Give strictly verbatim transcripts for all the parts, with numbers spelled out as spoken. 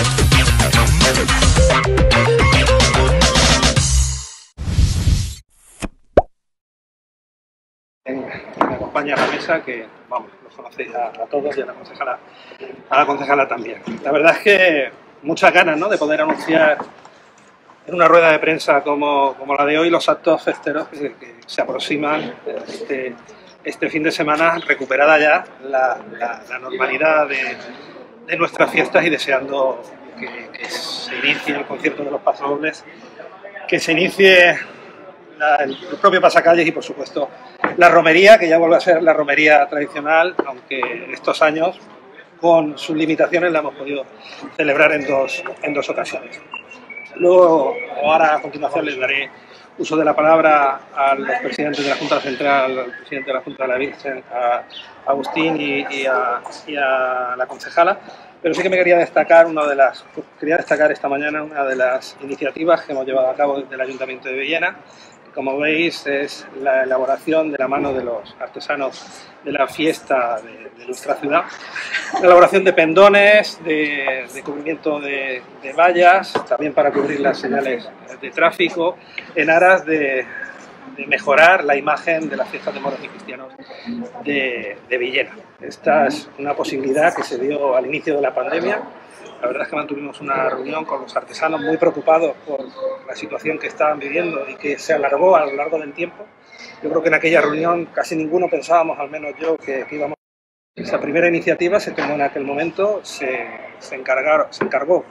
Me acompaña a la mesa, que vamos, los conocéis a, a todos, y a la concejala, a la concejala también. La verdad es que muchas ganas, ¿no?, de poder anunciar en una rueda de prensa como, como la de hoy los actos festeros que, que se aproximan este, este fin de semana, recuperada ya la, la, la normalidad de, de nuestras fiestas, y deseando que, que se inicie el concierto de los pasodobles, que se inicie la, el, el propio pasacalles y, por supuesto, la romería, que ya vuelve a ser la romería tradicional, aunque estos años, con sus limitaciones, la hemos podido celebrar en dos, en dos ocasiones. Luego, ahora a continuación, les daré uso de la palabra a los presidentes de la Junta Central, al presidente de la Junta de la Virgen, a Agustín y, y, a, y a la concejala, pero sí que me quería destacar, una de las, quería destacar esta mañana una de las iniciativas que hemos llevado a cabo desde el Ayuntamiento de Villena. Como veis, es la elaboración de la mano de los artesanos de la fiesta de, de nuestra ciudad, la elaboración de pendones, de, de cubrimiento de, de vallas, también para cubrir las señales de tráfico, en aras de, de mejorar la imagen de las fiestas de moros y cristianos de, de Villena. Esta es una posibilidad que se dio al inicio de la pandemia. La verdad es que mantuvimos una reunión con los artesanos muy preocupados por la situación que estaban viviendo y que se alargó a lo largo del tiempo. Yo creo que en aquella reunión casi ninguno pensábamos, al menos yo, que, que íbamos a... Esa primera iniciativa se tomó en aquel momento, se, se, encargaron, se encargó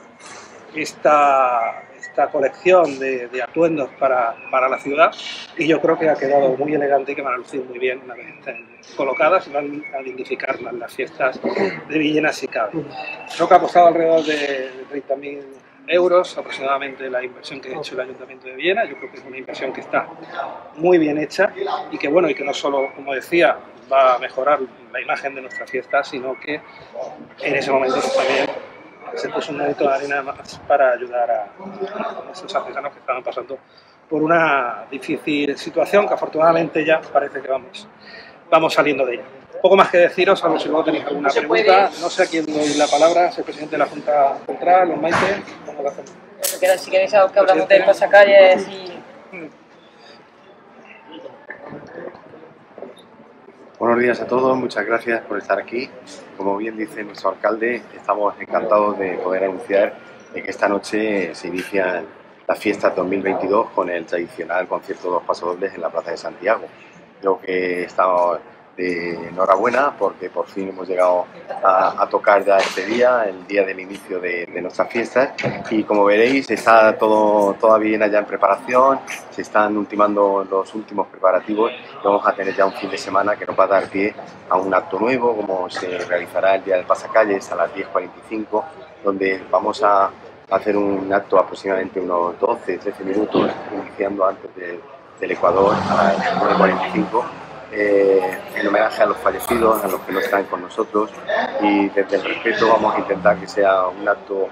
esta, esta colección de, de atuendos para, para la ciudad, y yo creo que ha quedado muy elegante y que van a lucir muy bien una vez estén colocadas y van a dignificar las, las fiestas de Villena si cabe. Creo que ha costado alrededor de treinta mil euros aproximadamente la inversión que ha hecho el Ayuntamiento de Villena. Yo creo que es una inversión que está muy bien hecha y que, bueno, y que no solo, como decía, va a mejorar la imagen de nuestra fiesta, sino que en ese momento pues, también se puso un granito de arena más para ayudar a, a esos artesanos que estaban pasando por una difícil situación, que afortunadamente ya parece que vamos, vamos saliendo de ella. Poco más que deciros, a ver si luego tenéis alguna pregunta. No sé a quién doy la palabra, soy presidente de la Junta Central, ¿o Maite? ¿Cómo lo hacemos? Si queréis que hablamos de pasacalles y... Buenos días a todos, muchas gracias por estar aquí. Como bien dice nuestro alcalde, estamos encantados de poder anunciar que esta noche se inician las fiestas dos mil veintidós con el tradicional concierto de los pasodobles en la Plaza de Santiago. Creo que estamos de enhorabuena porque por fin hemos llegado a, a tocar ya este día, el día del inicio de, de nuestras fiestas, y como veréis está todo todavía allá en preparación, se están ultimando los últimos preparativos y vamos a tener ya un fin de semana que nos va a dar pie a un acto nuevo, como se realizará el día del pasacalles a las diez cuarenta y cinco, donde vamos a hacer un acto aproximadamente unos doce trece minutos, iniciando antes de, del Ecuador a las nueve cuarenta y cinco. Eh, en homenaje a los fallecidos, a los que no están con nosotros, y desde el respeto vamos a intentar que sea un acto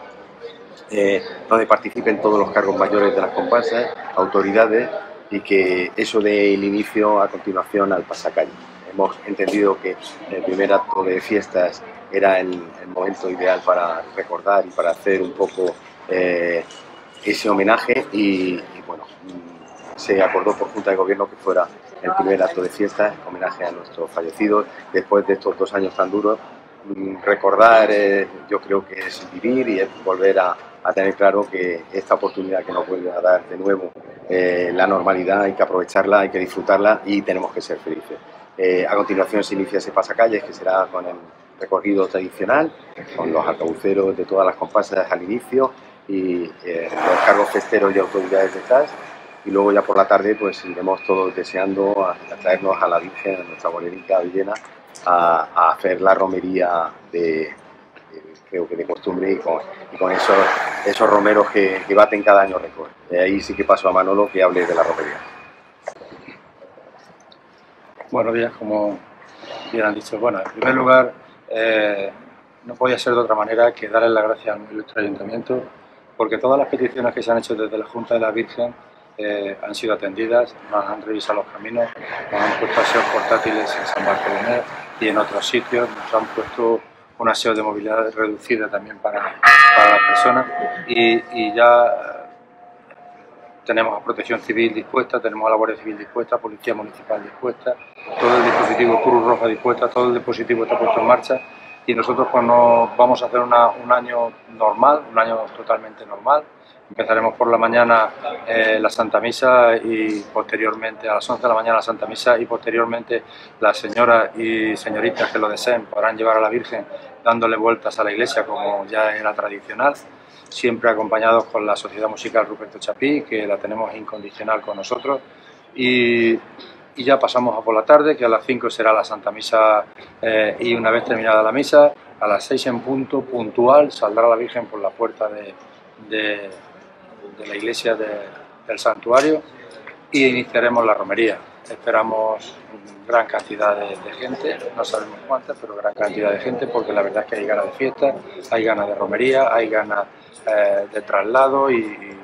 eh, donde participen todos los cargos mayores de las comparsas, autoridades, y que eso dé el inicio a continuación al pasacalle. Hemos entendido que el primer acto de fiestas era el, el momento ideal para recordar y para hacer un poco eh, ese homenaje, y, y bueno, se acordó por Junta de Gobierno que fuera el primer acto de fiesta, homenaje a nuestros fallecidos. Después de estos dos años tan duros, recordar eh, yo creo que es vivir y es volver a, a tener claro que esta oportunidad que nos vuelve a dar de nuevo eh, la normalidad, hay que aprovecharla, hay que disfrutarla y tenemos que ser felices. Eh, a continuación se inicia ese pasacalles, que será con el recorrido tradicional, con los arcabuceros de todas las comparsas al inicio y eh, los cargos festeros y autoridades detrás. Y luego ya por la tarde pues iremos todos deseando a, a traernos a la Virgen, a nuestra bolería Villena, a, a hacer la romería de, de, creo que de costumbre, y con, y con esos, esos romeros que, que baten cada año récord. De ahí sí que paso a Manolo que hable de la romería. Buenos días, como bien han dicho. Bueno, en primer lugar, eh, no podía ser de otra manera que darles las gracias al ilustre ayuntamiento, porque todas las peticiones que se han hecho desde la Junta de la Virgen Eh, han sido atendidas, nos han revisado los caminos, nos han puesto aseos portátiles en San Bartolomé y en otros sitios, nos han puesto un aseo de movilidad reducida también para, para las personas y, y ya tenemos a Protección Civil dispuesta, tenemos a la Guardia Civil dispuesta, Policía Municipal dispuesta, todo el dispositivo Cruz Roja dispuesta, todo el dispositivo está puesto en marcha y nosotros pues nos vamos a hacer una, un año normal, un año totalmente normal. Empezaremos por la mañana eh, la Santa Misa y posteriormente a las once de la mañana la Santa Misa y posteriormente las señoras y señoritas que lo deseen podrán llevar a la Virgen dándole vueltas a la iglesia como ya era tradicional, siempre acompañados con la Sociedad Musical Ruperto Chapí, que la tenemos incondicional con nosotros, y, y ya pasamos a por la tarde, que a las cinco será la Santa Misa eh, y una vez terminada la misa, a las seis en punto, puntual, saldrá la Virgen por la puerta de, de, de la iglesia de, del santuario y iniciaremos la romería. Esperamos gran cantidad de, de gente, no sabemos cuántas, pero gran cantidad de gente, porque la verdad es que hay ganas de fiesta, hay ganas de romería, hay ganas eh, de traslado y, y,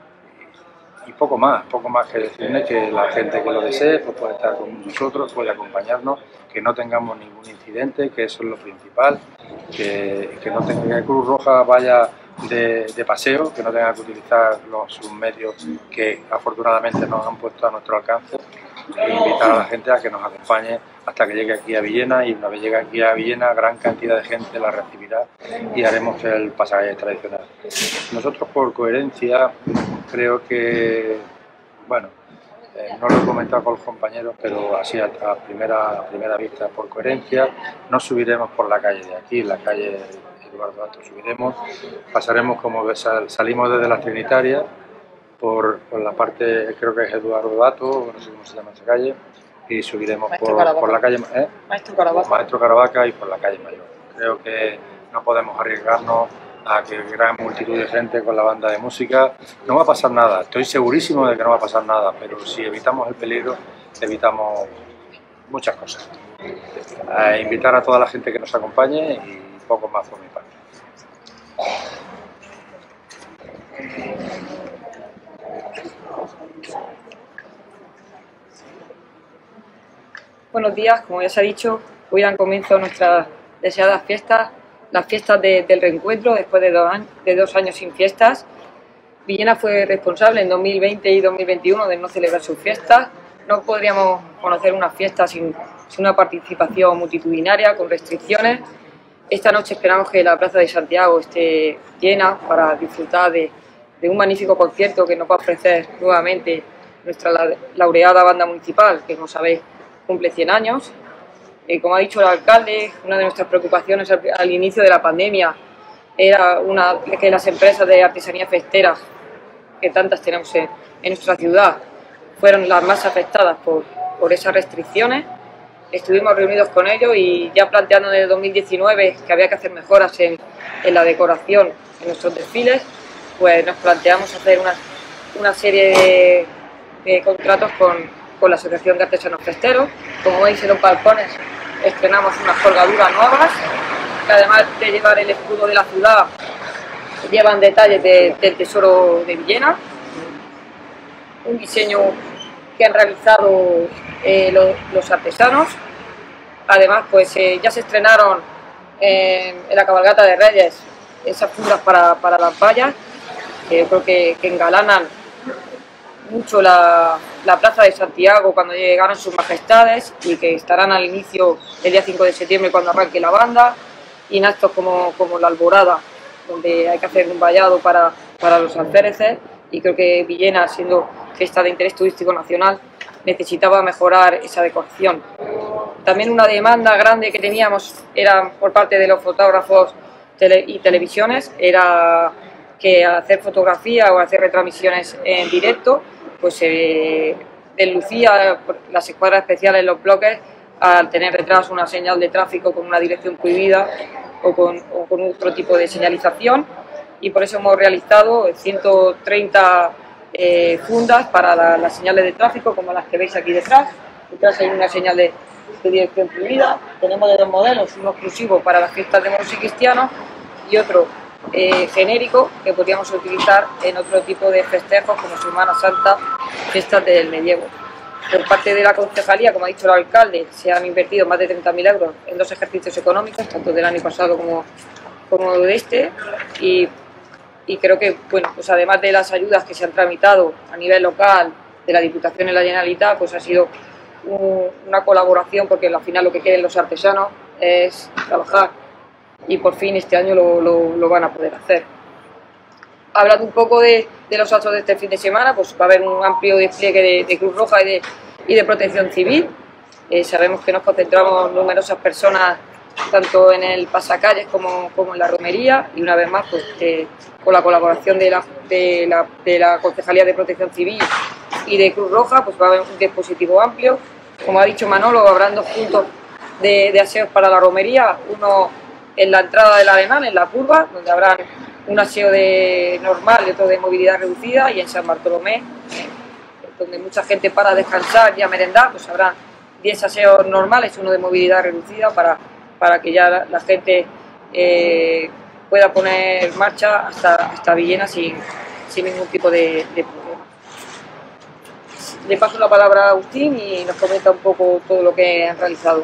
y poco más, poco más que decirles que la gente que lo desee pues puede estar con nosotros, puede acompañarnos, que no tengamos ningún incidente, que eso es lo principal, que, que no tenga que Cruz Roja vaya de, de paseo, que no tenga que utilizar los sus medios que afortunadamente nos han puesto a nuestro alcance, e invitar a la gente a que nos acompañe hasta que llegue aquí a Villena, y una vez llegue aquí a Villena gran cantidad de gente la recibirá y haremos el pasacalle tradicional. Nosotros por coherencia creo que, bueno, eh, no lo he comentado con los compañeros, pero así a, a, primera, a primera vista por coherencia no subiremos por la calle de aquí, la calle Eduardo Dato subiremos, pasaremos como sal, salimos desde la Trinitaria, Por, por la parte, creo que es Eduardo Dato, no sé cómo se llama esa calle, y subiremos por, por la calle ¿eh? Maestro Caravaca. Maestro Caravaca y por la calle Mayor. Creo que no podemos arriesgarnos a que gran multitud de gente con la banda de música. No va a pasar nada, estoy segurísimo de que no va a pasar nada, pero si evitamos el peligro, evitamos muchas cosas. A invitar a toda la gente que nos acompañe y poco más por mi parte. Buenos días, como ya se ha dicho, hoy dan comienzo nuestras deseadas fiestas, las fiestas de, del reencuentro después de dos, años, de dos años sin fiestas. Villena fue responsable en dos mil veinte y dos mil veintiuno de no celebrar sus fiestas. No podríamos conocer una fiesta sin, sin una participación multitudinaria, con restricciones. Esta noche esperamos que la Plaza de Santiago esté llena para disfrutar de, de un magnífico concierto que nos va a ofrecer nuevamente nuestra laureada banda municipal, que como sabéis cumple cien años. Eh, como ha dicho el alcalde, una de nuestras preocupaciones al, al inicio de la pandemia era una, que las empresas de artesanía festeras, que tantas tenemos en, en nuestra ciudad, fueron las más afectadas por, por esas restricciones. Estuvimos reunidos con ellos y ya planteando desde dos mil diecinueve que había que hacer mejoras en, en la decoración en nuestros desfiles, pues nos planteamos hacer una, una serie de, de contratos con con la Asociación de Artesanos Festeros. Como veis en los balcones estrenamos unas colgaduras nuevas, que además de llevar el escudo de la ciudad, llevan detalles de, del Tesoro de Villena, un diseño que han realizado eh, los, los artesanos. Además, pues eh, ya se estrenaron en, en la cabalgata de Reyes esas fundas para, para las vallas, que yo creo que, que engalanan mucho la, la Plaza de Santiago cuando llegaron sus majestades, y que estarán al inicio el día cinco de septiembre cuando arranque la banda, y en actos como, como la Alborada, donde hay que hacer un vallado para, para los alféreces, y creo que Villena, siendo fiesta de interés turístico nacional, necesitaba mejorar esa decoración. También una demanda grande que teníamos era por parte de los fotógrafos tele y televisiones, era que al hacer fotografía o hacer retransmisiones en directo, pues se eh, deslucía las escuadras especiales en los bloques al tener detrás una señal de tráfico con una dirección prohibida o con, o con otro tipo de señalización, y por eso hemos realizado ciento treinta eh, fundas para la, las señales de tráfico, como las que veis aquí detrás. Detrás hay una señal de, de dirección prohibida. Tenemos de dos modelos, uno exclusivo para las fiestas de moros y cristianos y otro Eh, genérico que podríamos utilizar en otro tipo de festejos como Semana Santa, fiestas del medievo. por parte de la concejalía, como ha dicho el alcalde, se han invertido más de treinta mil euros en dos ejercicios económicos, tanto del año pasado como, como de este, y, y creo que, bueno, pues además de las ayudas que se han tramitado a nivel local, de la Diputación y la Generalitat, pues ha sido un, una colaboración, porque al final lo que quieren los artesanos es trabajar, y por fin este año lo, lo, lo van a poder hacer. Hablando un poco de, de los actos de este fin de semana, pues va a haber un amplio despliegue de, de Cruz Roja y de, y de Protección Civil. Eh, sabemos que nos concentramos numerosas personas, tanto en el pasacalles como, como en la romería, y una vez más, pues eh, con la colaboración de la, de, la, de la Concejalía de Protección Civil y de Cruz Roja, pues va a haber un dispositivo amplio. Como ha dicho Manolo, habrán dos puntos de, de aseos para la romería, uno en la entrada del Arenal, en la curva, donde habrán un aseo de normal y otro de movilidad reducida, y en San Bartolomé, eh, donde mucha gente para a descansar y a merendar, pues habrá diez aseos normales, uno de movilidad reducida, para, para que ya la, la gente eh, pueda poner en marcha hasta, hasta Villena sin, sin ningún tipo de, de problema. Le paso la palabra a Agustín y nos comenta un poco todo lo que han realizado.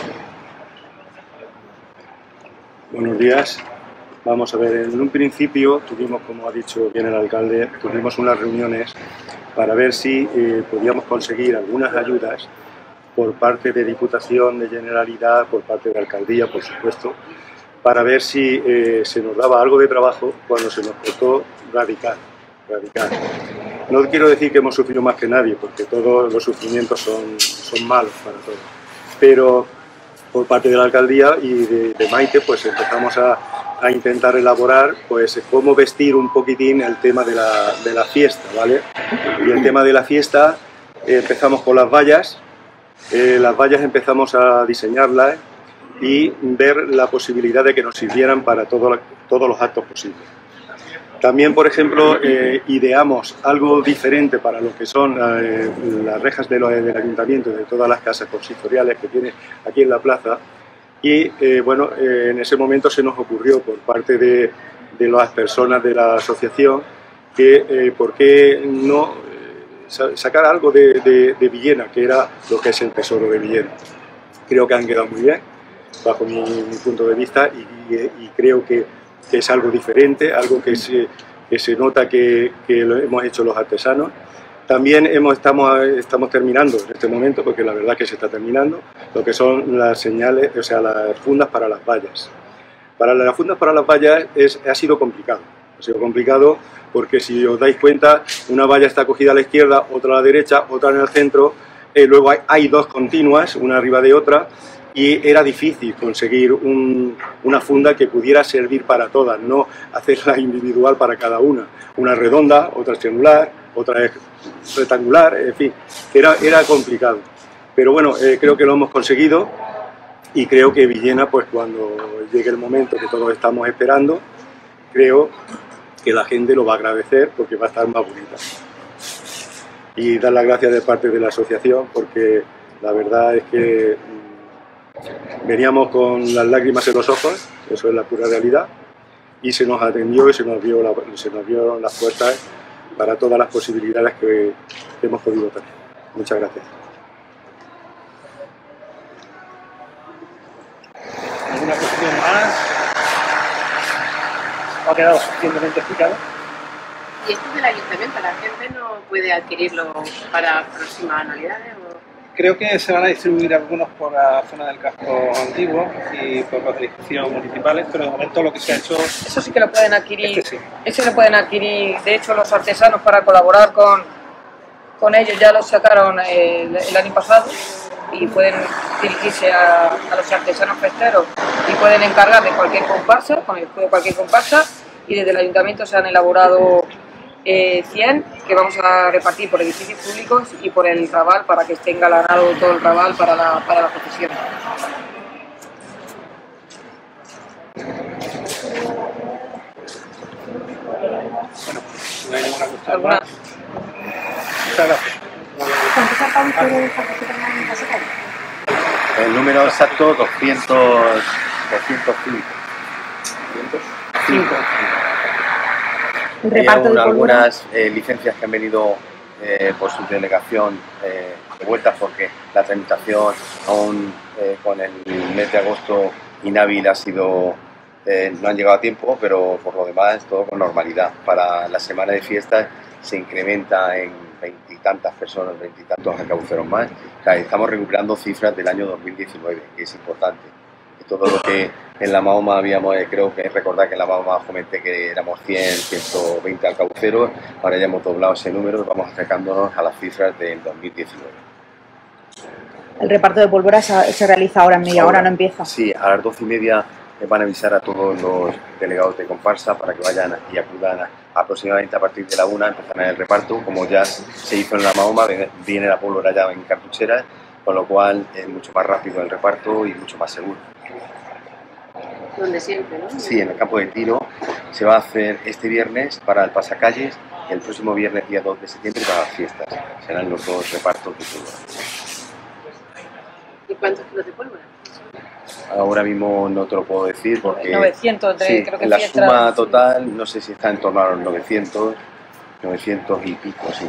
Buenos días. Vamos a ver, en un principio tuvimos, como ha dicho bien el alcalde, tuvimos unas reuniones para ver si eh, podíamos conseguir algunas ayudas por parte de Diputación, de Generalidad, por parte de Alcaldía, por supuesto, para ver si eh, se nos daba algo de trabajo cuando se nos costó radical, radical. No quiero decir que hemos sufrido más que nadie, porque todos los sufrimientos son, son malos para todos, pero por parte de la Alcaldía y de, de Maite, pues empezamos a, a intentar elaborar pues cómo vestir un poquitín el tema de la, de la fiesta, ¿vale? Y el tema de la fiesta, eh, empezamos con las vallas, eh, las vallas empezamos a diseñarlas y ver la posibilidad de que nos sirvieran para todo, todos los actos posibles. También, por ejemplo, eh, ideamos algo diferente para lo que son eh, las rejas de lo, del ayuntamiento y de todas las casas consistoriales que tiene aquí en la plaza. Y eh, bueno, eh, en ese momento se nos ocurrió por parte de, de las personas de la asociación que eh, por qué no eh, sacar algo de, de, de Villena, que era lo que es el tesoro de Villena. Creo que han quedado muy bien, bajo mi, mi punto de vista, y, y, y creo que que es algo diferente, algo que se, que se nota que, que lo hemos hecho los artesanos. También hemos, estamos, estamos terminando en este momento, porque la verdad que se está terminando, lo que son las señales, o sea, las fundas para las vallas. Para las fundas para las vallas es, ha sido complicado, ha sido complicado porque si os dais cuenta, una valla está cogida a la izquierda, otra a la derecha, otra en el centro, eh, luego hay, hay dos continuas, una arriba de otra, y era difícil conseguir un, una funda que pudiera servir para todas, no hacerla individual para cada una. Una redonda, otra triangular, otra rectangular, en fin, era, era complicado. Pero bueno, eh, creo que lo hemos conseguido y creo que Villena, pues cuando llegue el momento que todos estamos esperando, creo que la gente lo va a agradecer porque va a estar más bonita. Y dar las gracias de parte de la asociación porque la verdad es que veníamos con las lágrimas en los ojos, eso es la pura realidad, y se nos atendió y se nos dio, la, se nos dio las puertas para todas las posibilidades que, que hemos podido tener. Muchas gracias. ¿Alguna cuestión más? ¿Ha quedado suficientemente explicado? ¿Y esto del ayuntamiento, la gente no puede adquirirlo para próximas anualidades? O... Creo que se van a distribuir algunos por la zona del casco antiguo y por las edificios municipales, pero de momento lo que se ha hecho... Eso sí que lo pueden adquirir, este sí. Eso lo pueden adquirir, de hecho los artesanos para colaborar con, con ellos ya los sacaron el, el año pasado y pueden dirigirse a, a los artesanos festeros y pueden encargar de cualquier comparsa, con el de cualquier comparsa, y desde el ayuntamiento se han elaborado Eh, cien que vamos a repartir por edificios públicos y por el Raval para que esté engalanado todo el Raval para la, para la procesión. Bueno, no hay ninguna cuestión ¿Alguna? más. Muchas gracias. ¿Cuántos apartamentos participan en la secretaria? El número exacto, doscientos, doscientos cinco. doscientos cinco. Un Hay reparto aún de pólvora. algunas eh, licencias que han venido eh, por su delegación eh, de vueltas, porque la tramitación aún eh, con el mes de agosto inhábil ha sido, eh, no han llegado a tiempo, pero por lo demás todo con normalidad. Para la semana de fiestas se incrementa en veintitantas personas, veintitantos alcabuceros más. O sea, estamos recuperando cifras del año dos mil diecinueve, que es importante. Y todo lo que en la Mahoma habíamos, eh, creo que recordar que en la Mahoma comenté que éramos cien, ciento veinte alcabuceros, ahora ya hemos doblado ese número y vamos acercándonos a las cifras del dos mil diecinueve. El reparto de pólvora se, se realiza ahora en media hora, ¿no empieza? Sí, a las doce y media van a avisar a todos los delegados de comparsa para que vayan y acudan a, aproximadamente a partir de la una, empezarán el reparto. Como ya se hizo en la Mahoma, viene la pólvora ya en cartucheras, con lo cual es mucho más rápido el reparto y mucho más seguro. Donde siempre, ¿no? Sí, en el campo de tiro se va a hacer este viernes para el pasacalles y el próximo viernes, día dos de septiembre, para las fiestas. Serán los dos repartos de pólvora. ¿Y cuántos kilos de pólvora? Ahora mismo no te lo puedo decir porque novecientos, de, sí, creo que la fiestas, suma total no sé si está en torno a los novecientos, novecientos y pico, sí.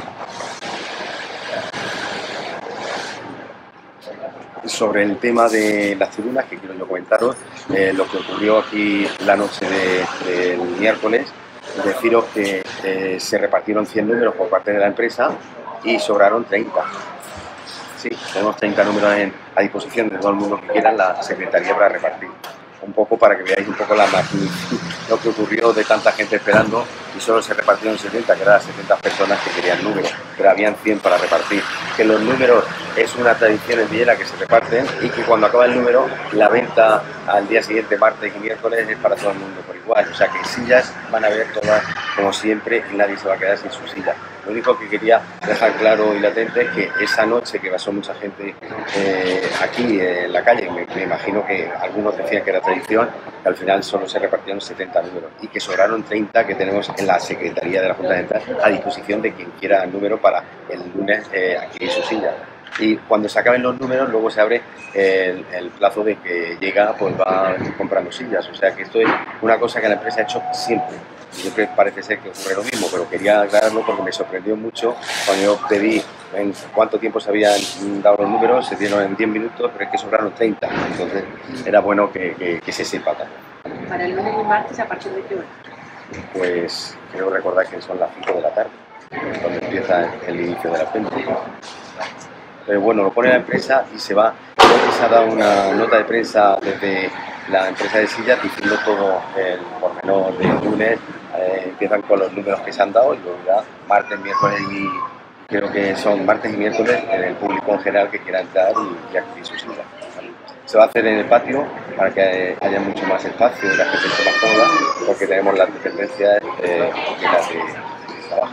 Sobre el tema de las tribunas, que quiero yo comentaros, eh, lo que ocurrió aquí la noche de, del miércoles, deciros que eh, se repartieron cien números por parte de la empresa y sobraron treinta. Sí, tenemos treinta números en, a disposición de todo el mundo que quiera en la Secretaría para repartir. Un poco para que veáis un poco la magnitud, lo que ocurrió de tanta gente esperando y solo se repartieron setenta, que eran las setenta personas que querían números, pero habían cien para repartir. Que los números es una tradición en Villela que se reparten y que cuando acaba el número, la venta al día siguiente, martes y miércoles, es para todo el mundo por igual. O sea que sillas van a haber todas como siempre y nadie se va a quedar sin su silla. Lo único que quería dejar claro y latente es que esa noche que pasó mucha gente eh, aquí en la calle, me, me imagino que algunos decían que era tradición, que al final solo se repartieron setenta números y que sobraron treinta que tenemos en la Secretaría de la Junta Central a disposición de quien quiera el número para el lunes eh, adquirir su silla. Y cuando se acaben los números, luego se abre el, el plazo de que llega, pues va comprando sillas. O sea que esto es una cosa que la empresa ha hecho siempre. Siempre parece ser que ocurre lo mismo, pero quería aclararlo porque me sorprendió mucho cuando yo pedí en cuánto tiempo se habían dado los números, se dieron en diez minutos, pero es que sobraron treinta. Entonces era bueno que, que, que se sepa también. Para el lunes y martes, ¿a partir de qué hora? Pues creo recordar que son las cinco de la tarde, cuando empieza el inicio de la venta. Pero bueno, lo pone la empresa y se va. Creo que se ha dado una nota de prensa desde la empresa de sillas diciendo todo el pormenor del lunes. Eh, empiezan con los números que se han dado y luego ya martes, miércoles y creo que son martes y miércoles en el público en general que quiera entrar y, y adquirir su silla. Se va a hacer en el patio para que haya mucho más espacio y la gente esté más cómoda porque tenemos las dependencias eh, de las de, de trabajo.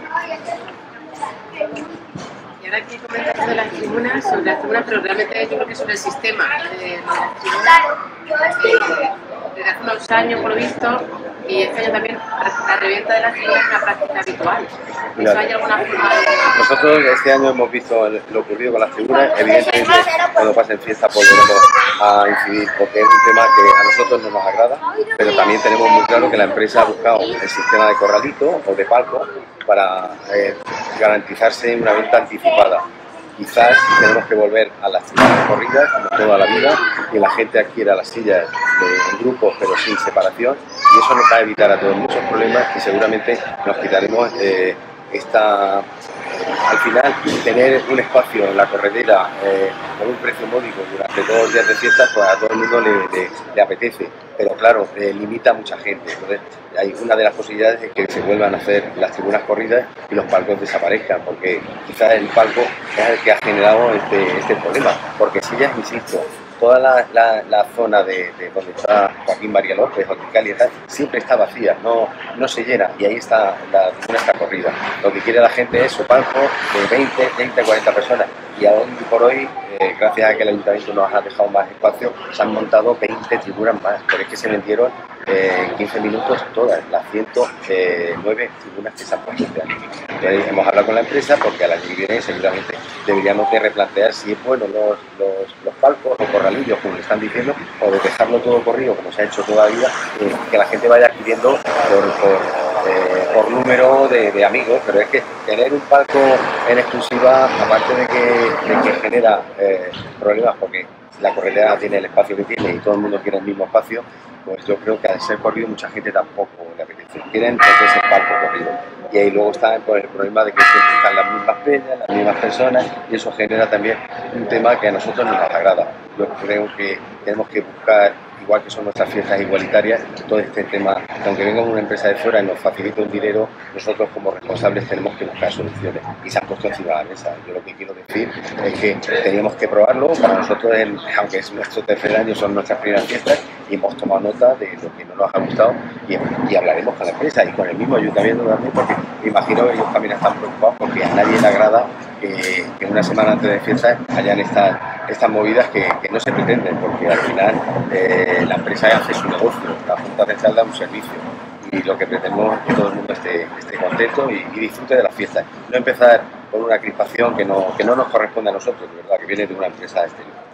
Y ahora aquí comentas de las tribunas, sobre las tribunas, pero realmente yo creo que sobre el sistema de las tribunas. Eh, desde hace unos años, por lo visto, y este año también, la revienta de las tribunas es una práctica habitual. ¿Eso hay alguna forma de...? Nosotros este año hemos visto lo ocurrido con las tribunas. Evidentemente, cuando pasen fiestas volveremos a incidir, porque es un tema que a nosotros no nos agrada, pero también tenemos muy claro que la empresa ha buscado el sistema de corralito o de palco para eh, garantizarse una venta anticipada. Quizás tenemos que volver a las sillas corridas, como toda la vida, que la gente adquiera las sillas de grupos pero sin separación, y eso nos va a evitar a todos muchos problemas y seguramente nos quitaremos eh, esta... Al final, tener un espacio en la corredera eh, con un precio módico durante todos los días de fiestas, pues a todo el mundo le, le, le apetece, pero claro, eh, limita a mucha gente. Entonces, hay una de las posibilidades de que se vuelvan a hacer las tribunas corridas y los palcos desaparezcan, porque quizás el palco es el que ha generado este, este problema, porque si ya, insisto, toda la, la, la zona de, de donde está Joaquín María López, Hortical y tal, siempre está vacía, no, no se llena, y ahí está la tribuna está corrida. Lo que quiere la gente es su palco de veinte, treinta, cuarenta personas, y hoy por hoy, eh, gracias a que el Ayuntamiento nos ha dejado más espacio, se han montado veinte tribunas más, pero es que se vendieron eh, en quince minutos todas, las ciento nueve tribunas que se han puesto este año. Entonces hemos hablado con la empresa porque al año que viene seguramente deberíamos de replantear si es bueno los, los, los palcos o corralillos, como le están diciendo, o de dejarlo todo corrido, como se ha hecho toda la vida, eh, que la gente vaya adquiriendo por, por eh, por número de, de amigos, pero es que tener un palco en exclusiva, aparte de que, de que genera eh, problemas, porque la corredera tiene el espacio que tiene y todo el mundo quiere el mismo espacio, pues yo creo que al ser corrido mucha gente tampoco le apetece. Quieren que es el palco corrido. Y ahí luego está pues, el problema de que siempre están las mismas peñas, las mismas personas, y eso genera también un tema que a nosotros nos agrada. Yo creo que tenemos que buscar, igual que son nuestras fiestas igualitarias, todo este tema, que aunque venga una empresa de fuera y nos facilite un dinero, nosotros como responsables tenemos que buscar soluciones y se han puesto encima de la mesa. Yo lo que quiero decir es que teníamos que probarlo, para nosotros, el, aunque es nuestro tercer año, son nuestras primeras fiestas y hemos tomado nota de lo que no nos ha gustado y, y hablaremos con la empresa y con el mismo ayuntamiento también, porque me imagino que ellos también están preocupados porque a nadie le agrada que, que una semana antes de fiestas hayan estas, estas movidas que, que no se pretenden, porque al final eh, la empresa hace su negocio, la Junta Central da un servicio y lo que pretendemos es que todo el mundo esté, esté contento y, y disfrute de las fiestas. No empezar con una crispación que no, que no nos corresponde a nosotros, de verdad, que viene de una empresa exterior.